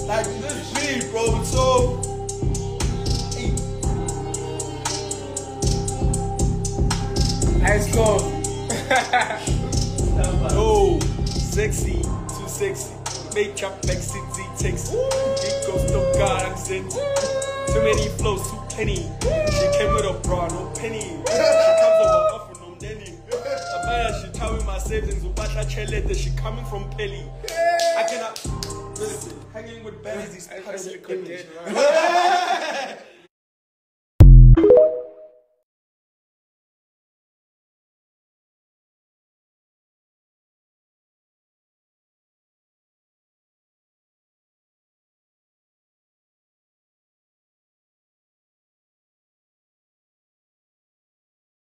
Like this me, bro. So. Let's go. Oh, sexy, too sexy. Make-up, Mexican Z-Tex. It goes to God accent. Too many flows, too plenty. She came with a bra, no penny. She comes over offer, no denny. Abaya, she towing my savings. Ubata chelete, she coming from Pelly. I cannot. Listen, hanging with baddies, these puddles are good.